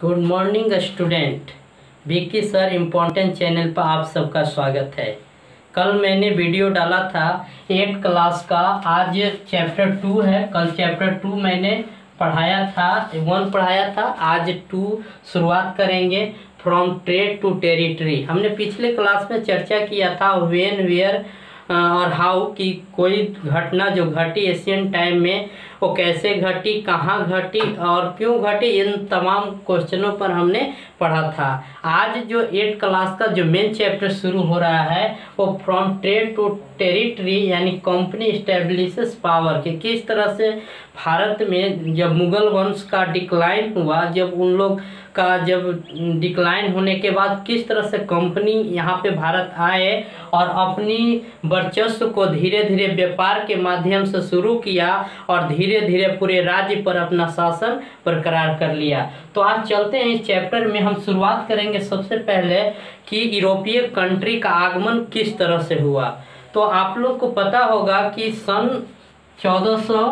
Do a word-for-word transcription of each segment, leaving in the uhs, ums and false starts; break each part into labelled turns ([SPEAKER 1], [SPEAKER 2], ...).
[SPEAKER 1] Good morning student. Vicky sir important channel पर आप सबका स्वागत है। कल मैंने वीडियो डाला था एट क्लास का, आज चैप्टर टू है। कल चैप्टर टू मैंने पढ़ाया था, वन पढ़ाया था, आज टू शुरुआत करेंगे। फ्रॉम ट्रेड टू टेरिटरी हमने पिछले क्लास में चर्चा किया था व्हेन, वेयर और हाउ की कोई घटना जो घटी एशियन टाइम में वो कैसे घटी, कहाँ घटी और क्यों घटी, इन तमाम क्वेश्चनों पर हमने पढ़ा था। आज जो एट क्लास का जो मेन चैप्टर शुरू हो रहा है वो फ्रॉम ट्रेड टू टेरिटरी यानी कंपनी एस्टेब्लिशेस पावर, कि किस तरह से भारत में जब मुगल वंश का डिक्लाइन हुआ, जब उन लोग का जब डिक्लाइन होने के बाद किस तरह से कंपनी यहाँ पे भारत आए और अपनी वर्चस्व को धीरे धीरे व्यापार के माध्यम से शुरू किया और धीरे धीरे पूरे राज्य पर अपना शासन बरकरार कर लिया। तो आज चलते हैं इस चैप्टर में। हम शुरुआत करेंगे सबसे पहले कि यूरोपीय कंट्री का आगमन किस तरह से हुआ। तो आप लोग को पता होगा कि सन चौदह सौ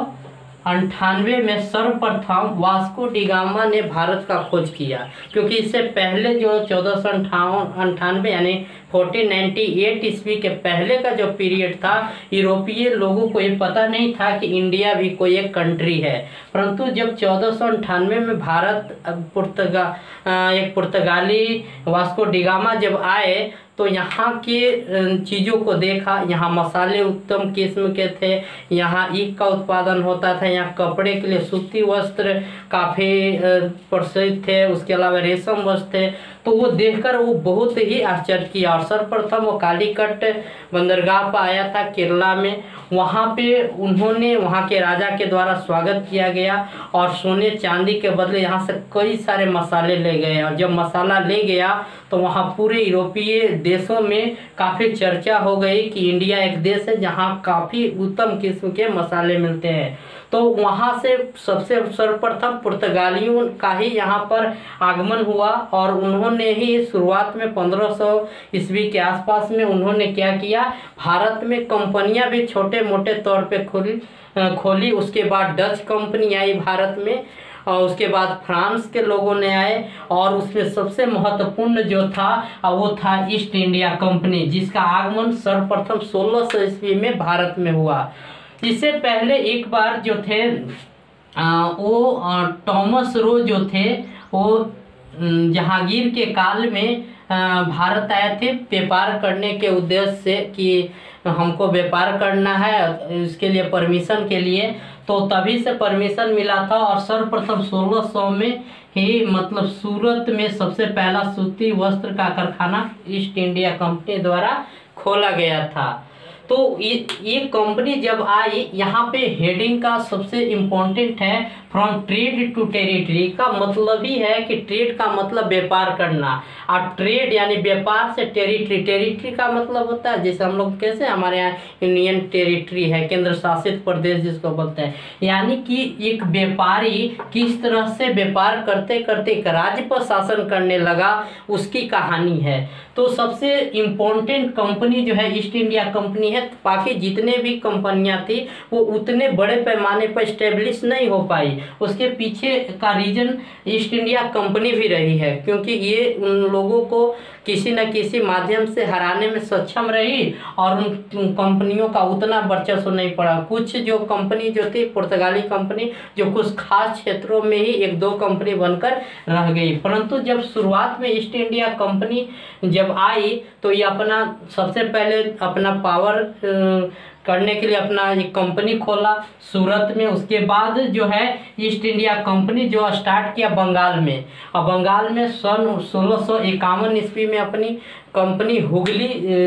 [SPEAKER 1] अंठानवे में सर्वप्रथम वास्को डी गामा ने भारत का खोज किया, क्योंकि इससे पहले जो चौदह सौ अंठावन अंठानवे यानी फोर्टीन नाइन्टी एट ईस्वी के पहले का जो पीरियड था, यूरोपीय लोगों को ये पता नहीं था कि इंडिया भी कोई एक कंट्री है। परंतु जब चौदह सौ अंठानवे में भारत पुर्तगा एक पुर्तगाली वास्को डी गामा जब आए तो यहाँ के चीज़ों को देखा। यहाँ मसाले उत्तम किस्म के थे, यहाँ ईख का उत्पादन होता था, यहाँ कपड़े के लिए सूती वस्त्र काफ़ी प्रसिद्ध थे, उसके अलावा रेशम वस्त्र थे। तो वो देखकर वो बहुत ही आश्चर्य किया और सर्वप्रथम वो कालीकट बंदरगाह पर आया था केरला में। वहाँ पे उन्होंने वहाँ के राजा के द्वारा स्वागत किया गया और सोने चांदी के बदले यहाँ से कई सारे मसाले ले गए। और जब मसाला ले गया तो वहाँ पूरे यूरोपीय देशों में काफ़ी चर्चा हो गई कि इंडिया एक देश है जहाँ काफ़ी उत्तम किस्म के मसाले मिलते हैं। तो वहाँ से सबसे सर्वप्रथम पुर्तगालियों का ही यहाँ पर आगमन हुआ और उन्होंने ही शुरुआत में पंद्रह सौ ईस्वी के आसपास में उन्होंने क्या किया, भारत में कंपनियां भी छोटे मोटे तौर पे खोली खोली उसके बाद डच कंपनी आई भारत में और उसके बाद फ्रांस के लोगों ने आए और उसमें सबसे महत्वपूर्ण जो था वो था ईस्ट इंडिया कंपनी, जिसका आगमन सर्वप्रथम सोलह सौ ईस्वी में भारत में हुआ। इससे पहले एक बार जो थे आ, वो आ, टॉमस रो जो थे वो जहांगीर के काल में आ, भारत आए थे व्यापार करने के उद्देश्य से कि हमको व्यापार करना है, इसके लिए परमिशन के लिए। तो तभी से परमिशन मिला था और सर्वप्रथम सोलह सौ में ही मतलब सूरत में सबसे पहला सूती वस्त्र का कारखाना ईस्ट इंडिया कंपनी द्वारा खोला गया था। तो ये ये कंपनी जब आई, यहाँ पे हेडिंग का सबसे इम्पोर्टेंट है फ्रॉम ट्रेड टू टेरिटरी का मतलब ही है कि ट्रेड का मतलब व्यापार करना और ट्रेड यानी व्यापार से टेरिटरी, टेरिटरी का मतलब होता है जैसे हम लोग कैसे हमारे यहाँ यूनियन टेरिटरी है, केंद्र शासित प्रदेश जिसको बोलते हैं, यानी कि एक व्यापारी किस तरह से व्यापार करते करते एक राज्य पर शासन करने लगा उसकी कहानी है। तो सबसे इम्पोर्टेंट कंपनी जो है ईस्ट इंडिया कंपनी है। बाकी जितने भी कंपनियां थी वो उतने बड़े पैमाने पर स्टेब्लिश नहीं हो पाई। उसके पीछे का रीजन ईस्ट इंडिया कंपनी भी रही है, क्योंकि ये उन लोगों को किसी न किसी माध्यम से हराने में सक्षम रही और उन कंपनियों का उतना वर्चस्व नहीं पड़ा। कुछ जो कंपनी जो थी पुर्तगाली कंपनी जो कुछ खास क्षेत्रों में ही एक दो कंपनी बनकर रह गई, परंतु जब शुरुआत में ईस्ट इंडिया कंपनी जब आई तो ये अपना सबसे पहले अपना पावर करने के लिए अपना एक कंपनी खोला सूरत में। उसके बाद जो है ईस्ट इंडिया कंपनी जो स्टार्ट किया बंगाल में, और बंगाल में सन सोलह सौ इक्यावन ईस्वी में अपनी कंपनी हुगली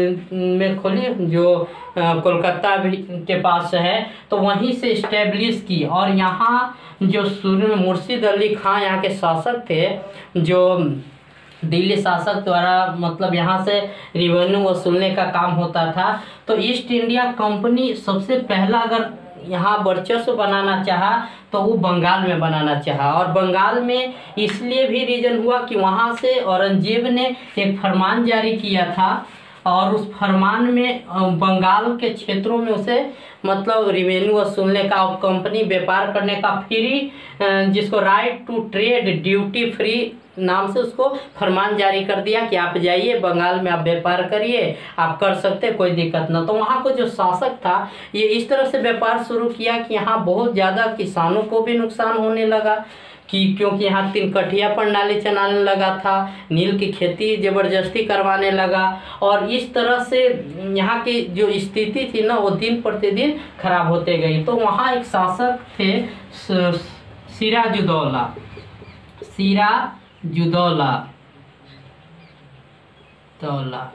[SPEAKER 1] में खोली जो कोलकाता के पास है, तो वहीं से इस्टेब्लिश की। और यहाँ जो शुरू में मुर्शिद अली खां यहाँ के शासक थे, जो दिल्ली शासक द्वारा मतलब यहाँ से रिवेन्यू वसूलने का काम होता था। तो ईस्ट इंडिया कंपनी सबसे पहला अगर यहाँ वर्चस्व बनाना चाहा तो वो बंगाल में बनाना चाहा, और बंगाल में इसलिए भी रीजन हुआ कि वहाँ से औरंगजेब ने एक फरमान जारी किया था और उस फरमान में बंगाल के क्षेत्रों में उसे मतलब रेवेन्यू वसूलने का और कंपनी व्यापार करने का फ्री, जिसको right to trade duty free नाम से उसको फरमान जारी कर दिया कि आप जाइए बंगाल में, आप व्यापार करिए, आप कर सकते, कोई दिक्कत ना। तो वहाँ को जो शासक था ये इस तरह से व्यापार शुरू किया कि यहाँ बहुत ज़्यादा किसानों को भी नुकसान होने लगा, कि क्योंकि यहाँ तीन कठिया प्रणाली चलाने लगा था, नील की खेती ज़बरदस्ती करवाने लगा, और इस तरह से यहाँ की जो स्थिति थी ना वो दिन प्रतिदिन खराब होते गई। तो वहाँ एक शासक थे सिराजुद्दौला, सिराजुद्दौला दौला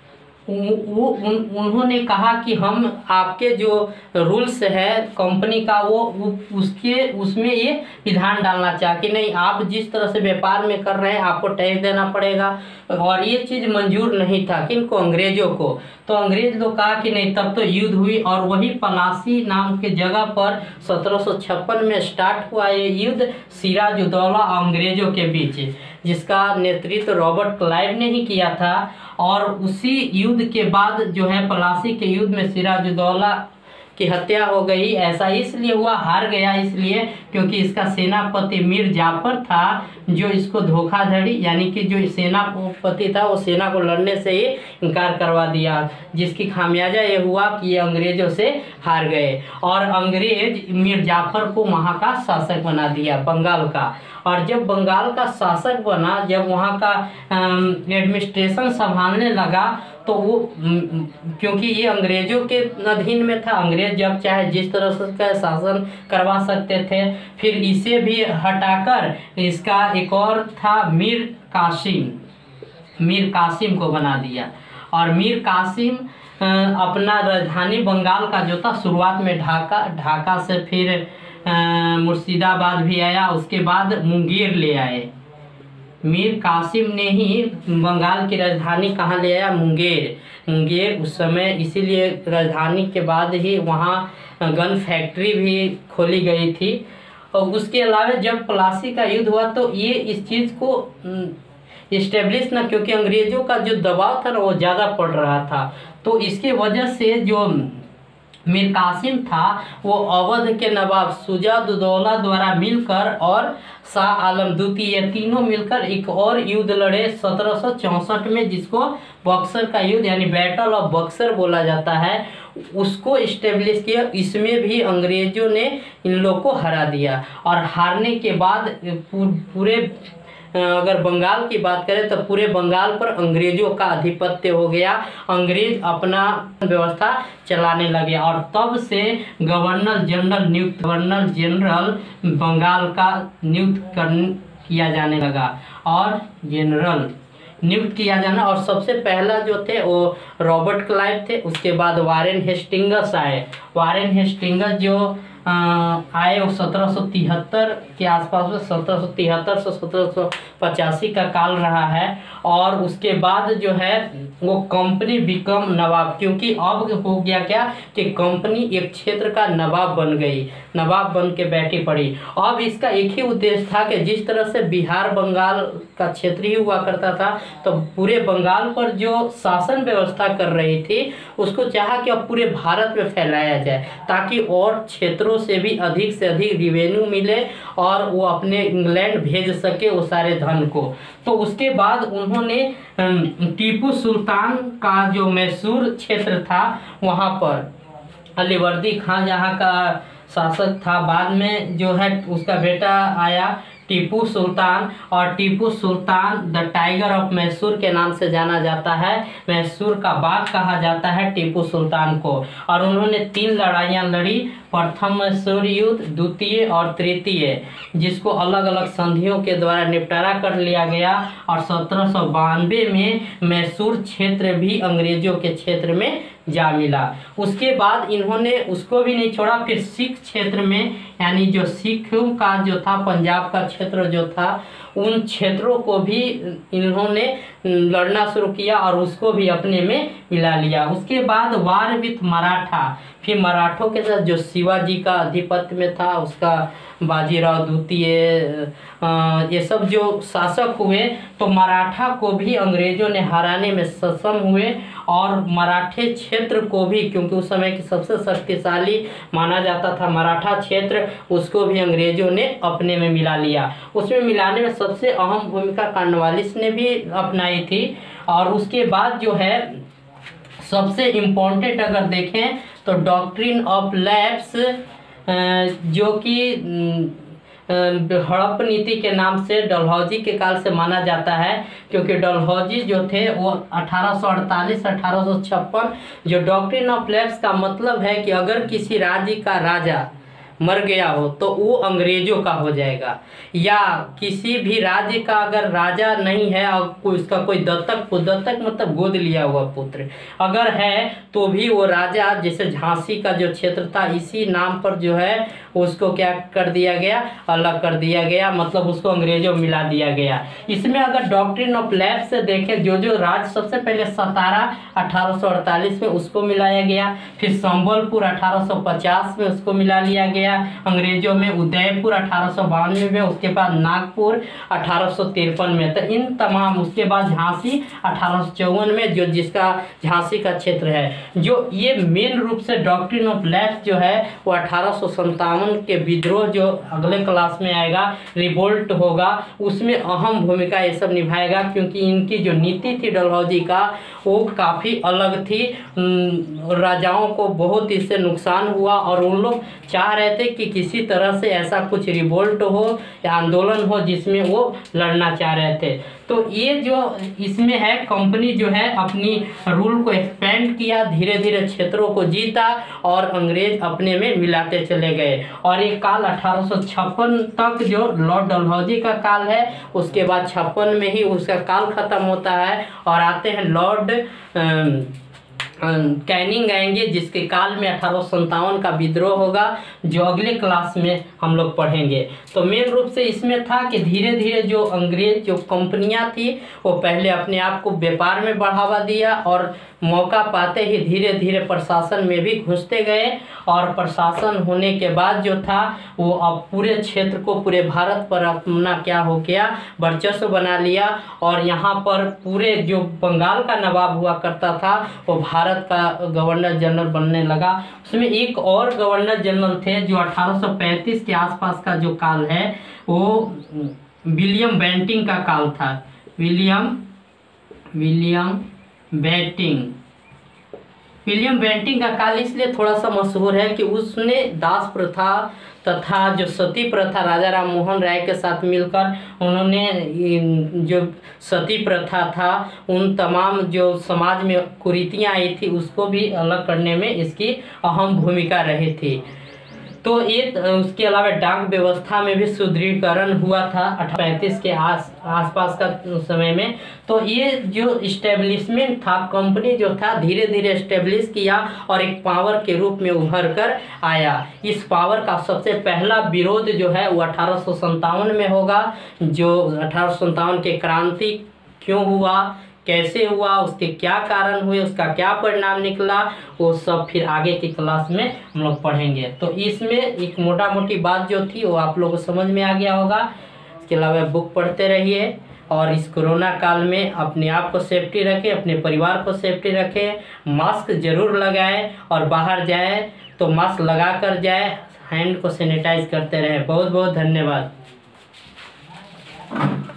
[SPEAKER 1] वो उन, उन्होंने कहा कि हम आपके जो रूल्स है कंपनी का वो उसके उसमें ये विधान डालना चाह कि नहीं, आप जिस तरह से व्यापार में कर रहे हैं आपको टैक्स देना पड़ेगा, और ये चीज़ मंजूर नहीं था किनको, अंग्रेजों को। तो अंग्रेज लोग कहा कि नहीं, तब तो युद्ध हुई, और वही पलासी नाम के जगह पर सत्रह सौ छप्पन में स्टार्ट हुआ ये युद्ध सिराजुद्दौला अंग्रेजों के बीच, जिसका नेतृत्व रॉबर्ट क्लाइव ने ही किया था। और उसी युद्ध के बाद जो है पलासी के युद्ध में सिराजुद्दौला की हत्या हो गई। ऐसा इसलिए हुआ, हार गया इसलिए क्योंकि इसका सेनापति मीर जाफर था जो इसको धोखाधड़ी, यानी कि जो सेनापति था वो सेना को लड़ने से ही इनकार करवा दिया, जिसकी खामियाजा ये हुआ कि ये अंग्रेजों से हार गए, और अंग्रेज मीर जाफर को वहाँ का शासक बना दिया बंगाल का। और जब बंगाल का शासक बना, जब वहाँ का एडमिनिस्ट्रेशन संभालने लगा, तो वो क्योंकि ये अंग्रेजों के अधीन में था, अंग्रेज जब चाहे जिस तरह से का शासन करवा सकते थे। फिर इसे भी हटाकर इसका एक और था मीर कासिम, मीर कासिम को बना दिया। और मीर कासिम अपना राजधानी बंगाल का जो था शुरुआत में ढाका, ढाका से फिर मुर्शिदाबाद भी आया, उसके बाद मुंगेर ले आए। मीर कासिम ने ही बंगाल की राजधानी कहाँ ले आया, मुंगेर। मुंगेर उस समय इसीलिए राजधानी के बाद ही वहाँ गन फैक्ट्री भी खोली गई थी। और उसके अलावा जब पलासी का युद्ध हुआ तो ये इस चीज़ को इस्टेब्लिश ना, क्योंकि अंग्रेजों का जो दबाव था ना वो ज़्यादा पड़ रहा था, तो इसके वजह से जो मीर कासिम था वो अवध के नवाब सिराजुद्दौला द्वारा मिलकर और शाह आलम द्वितीय तीनों मिलकर एक और युद्ध लड़े सत्रह सौ चौंसठ में, जिसको बक्सर का युद्ध यानी बैटल ऑफ बक्सर बोला जाता है, उसको इस्टेब्लिश किया। इसमें भी अंग्रेजों ने इन लोगों को हरा दिया, और हारने के बाद पूरे अगर बंगाल की बात करें तो पूरे बंगाल पर अंग्रेजों का आधिपत्य हो गया, अंग्रेज अपना व्यवस्था चलाने लगे। और तब से गवर्नर जनरल नियुक्त गवर्नर जनरल बंगाल का नियुक्त कर किया जाने लगा, और जनरल नियुक्त किया जाना। और सबसे पहला जो थे वो रॉबर्ट क्लाइव थे, उसके बाद वारेन हेस्टिंग्स आए। वारेन हेस्टिंग्स जो आए वो सत्रह सौ तिहत्तर के आसपास में, सत्रह सौ तिहत्तर से सत्रह सौ पचासी का काल रहा है। और उसके बाद जो है वो कंपनी बिकम नवाब, क्योंकि अब हो गया क्या कि कंपनी एक क्षेत्र का नवाब बन गई, नवाब बन के बैठी पड़ी। अब इसका एक ही उद्देश्य था कि जिस तरह से बिहार बंगाल का क्षेत्र ही हुआ करता था, तो पूरे बंगाल पर जो शासन व्यवस्था कर रही थी उसको चाहा कि अब पूरे भारत में फैलाया जाए, ताकि और क्षेत्रों से भी अधिक से अधिक रिवेन्यू मिले और वो अपने इंग्लैंड भेज सके वो सारे धन को। तो उसके बाद उन्होंने टीपू सुल्तान का जो मैसूर क्षेत्र था वहाँ पर अलीवर्दी खान जहाँ का शासक था, बाद में जो है उसका बेटा आया टीपू सुल्तान, और Tipu Sultan the tiger of Mysore के नाम से जाना जाता है, मैसूर का बाघ कहा जाता है टीपू सुल्तान को। और उन्होंने तीन लड़ाइयाँ लड़ी, प्रथम मैसूर युद्ध, द्वितीय और तृतीय, जिसको अलग अलग संधियों के द्वारा निपटारा कर लिया गया। और सत्रह सौ बानवे में मैसूर क्षेत्र भी अंग्रेजों के क्षेत्र में जा मिला। उसके बाद इन्होंने उसको भी नहीं छोड़ा, फिर सिख क्षेत्र में, यानी जो सिखों का जो था पंजाब का क्षेत्र जो था, उन क्षेत्रों को भी इन्होंने लड़ना शुरू किया और उसको भी अपने में मिला लिया। उसके बाद वार विथ मराठा, फिर मराठों के साथ जो शिवाजी का आधिपत्य में था उसका बाजीराव द्वितीय, ये सब जो शासक हुए तो मराठा को भी अंग्रेजों ने हराने में सक्षम हुए और मराठे क्षेत्र को भी, क्योंकि उस समय की सबसे शक्तिशाली माना जाता था मराठा क्षेत्र, उसको भी अंग्रेजों ने अपने में मिला लिया। उसमें मिलाने में सबसे अहम भूमिका कॉर्नवालिस ने भी अपनाई थी। और उसके बाद जो है सबसे इम्पोर्टेंट अगर देखें तो डॉक्ट्रिन ऑफ लैप्स, जो कि हड़प नीति के नाम से डलहौजी के काल से माना जाता है, क्योंकि डलहौजी जो थे वो अठारह सौ अड़तालीस अठारह सौ छप्पन, जो डॉक्ट्रिन ऑफ लैप्स का मतलब है कि अगर किसी राज्य का राजा मर गया हो तो वो अंग्रेजों का हो जाएगा, या किसी भी राज्य का अगर राजा नहीं है और कोई उसका कोई दत्तक दत्तक मतलब गोद लिया हुआ पुत्र अगर है तो भी वो राजा, जैसे झांसी का जो क्षेत्र था इसी नाम पर जो है उसको क्या कर दिया गया, अलग कर दिया गया, मतलब उसको अंग्रेजों मिला दिया गया। इसमें अगर डॉक्ट्रिन ऑफ लैप्स से देखें, जो जो राज्य सबसे पहले सतारा अठारह सौ अड़तालीस में उसको मिलाया गया, फिर संबलपुर अठारह सौ पचास में उसको मिला लिया गया अंग्रेजों में, उदयपुर अठारह सौ बानवे में, उसके बाद नागपुर अठारह सौ तिरपन में, तो इन तमाम, उसके बाद झांसी अठारह सौ चौवन में जो जिसका झांसी का क्षेत्र है, जो ये मेन रूप से डॉक्ट्रिन ऑफ लैप्स जो है वो अठारह सौ संतावन के विद्रोह जो अगले क्लास में आएगा, रिवोल्ट होगा, उसमें अहम भूमिका ये सब निभाएगा, क्योंकि इनकी जो नीति थी डलहौजी का वो काफ़ी अलग थी। राजाओं को बहुत इससे नुकसान हुआ और उन लोग चाह रहे थे कि किसी तरह से ऐसा कुछ रिवोल्ट हो या आंदोलन हो जिसमें वो लड़ना चाह रहे थे। तो ये जो इसमें है, कंपनी जो है अपनी रूल को एक्सपेंड किया, धीरे धीरे क्षेत्रों को जीता और अंग्रेज अपने में मिलाते चले गए। और ये काल अठारह सौ छप्पन तक जो लॉर्ड डलहौजी का काल है, उसके बाद छप्पन में ही उसका काल खत्म होता है और आते हैं लॉर्ड कैनिंग आएंगे, जिसके काल में अठारह सौ संतावन का विद्रोह होगा, जो अगले क्लास में हम लोग पढ़ेंगे। तो मेन रूप से इसमें था कि धीरे धीरे जो अंग्रेज जो कंपनियां थी वो पहले अपने आप को व्यापार में बढ़ावा दिया और मौका पाते ही धीरे धीरे प्रशासन में भी घुसते गए, और प्रशासन होने के बाद जो था वो अब पूरे क्षेत्र को, पूरे भारत पर अपना क्या हो गया, वर्चस्व बना लिया। और यहाँ पर पूरे जो बंगाल का नवाब हुआ करता था वो भारत का गवर्नर जनरल बनने लगा। उसमें एक और गवर्नर जनरल थे जो अठारह सौ पैंतीस के आसपास का जो काल है वो विलियम बेंटिंग का काल था। William William Bentinck William Bentinck का काल इसलिए थोड़ा सा मशहूर है कि उसने दास प्रथा तथा जो सती प्रथा राजा राम मोहन राय के साथ मिलकर उन्होंने जो सती प्रथा था उन तमाम जो समाज में कुरीतियाँ आई थी उसको भी अलग करने में इसकी अहम भूमिका रही थी। तो ये उसके अलावा डाक व्यवस्था में भी सुदृढ़ीकरण हुआ था अठारह पैंतीस के आस आसपास का समय में। तो ये जो इस्टेब्लिशमेंट था, कंपनी जो था धीरे धीरे इस्टेब्लिश किया और एक पावर के रूप में उभर कर आया। इस पावर का सबसे पहला विरोध जो है वो अठारह सौ संतावन में होगा। जो अठारह सौ संतावन के क्रांति क्यों हुआ, कैसे हुआ, उसके क्या कारण हुए, उसका क्या परिणाम निकला, वो सब फिर आगे की क्लास में हम लोग पढ़ेंगे। तो इसमें एक मोटा मोटी बात जो थी वो आप लोगों को समझ में आ गया होगा। इसके अलावा बुक पढ़ते रहिए और इस कोरोना काल में अपने आप को सेफ्टी रखें, अपने परिवार को सेफ्टी रखें, मास्क जरूर लगाएं और बाहर जाए तो मास्क लगा कर जाए, हैंड को सैनिटाइज करते रहें। बहुत बहुत धन्यवाद।